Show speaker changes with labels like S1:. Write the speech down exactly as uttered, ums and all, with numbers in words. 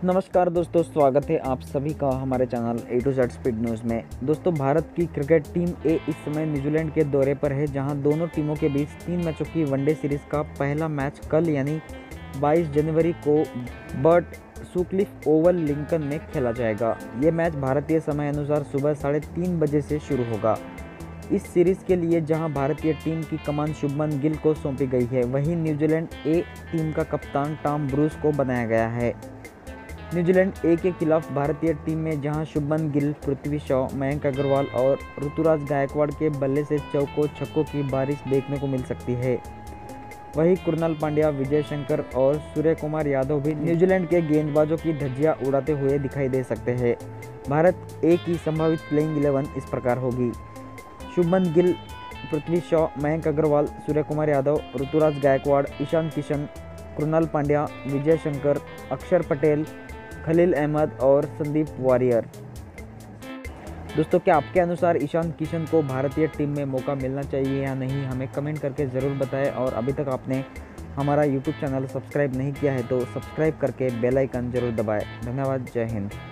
S1: नमस्कार दोस्तों, स्वागत है आप सभी का हमारे channel A to Z speed news में। दोस्तों, भारत की क्रिकेट टीम ए इस समय न्यूजीलैंड के दौरे पर है, जहां दोनों टीमों के बीच तीन मैचों की वनडे सीरीज़ का पहला मैच कल यानी बाईस जनवरी को बर्ट सुक्लिफ ओवल लिंकन में खेला जाएगा। ये मैच भारतीय समय अनुसार सुबह साढ़े तीन बजे से शुरू होगा। इस सीरीज़ के लिए जहां भारतीय टीम की कमान शुभमन गिल को सौंपी गई है, वहीं न्यूजीलैंड ए टीम का कप्तान टॉम ब्रूस को बनाया गया है। न्यूजीलैंड ए के खिलाफ भारतीय टीम में जहां शुभमन गिल, पृथ्वी शॉ, मयंक अग्रवाल और ऋतुराज गायकवाड़ के बल्ले से चौकों छक्कों की बारिश देखने को मिल सकती है। वहीं कृणाल पांड्या, विजय, शंकर और सूर्यकुमार यादव भी न्यूजीलैंड के गेंदबाजों की धज्जियां उड़ाते हुए दिखाई दे सकते हैं। भारत ए की संभावित प्लेइंग इलेवन इस प्रकार होगी: शुभमन गिल, पृथ्वी शॉ, मयंक अग्रवाल, सूर्यकुमार यादव, ऋतुराज गायकवाड़, ईशान किशन, कृणाल पांड्या, विजय, शंकर, अक्षर पटेल, खलील अहमद और संदीप वारियर। दोस्तों, क्या आपके अनुसार ईशान किशन को भारतीय टीम में मौका मिलना चाहिए या नहीं, हमें कमेंट करके ज़रूर बताएं। और अभी तक आपने हमारा यूट्यूब चैनल सब्सक्राइब नहीं किया है तो सब्सक्राइब करके बेल आइकन जरूर दबाएं। धन्यवाद। जय हिंद।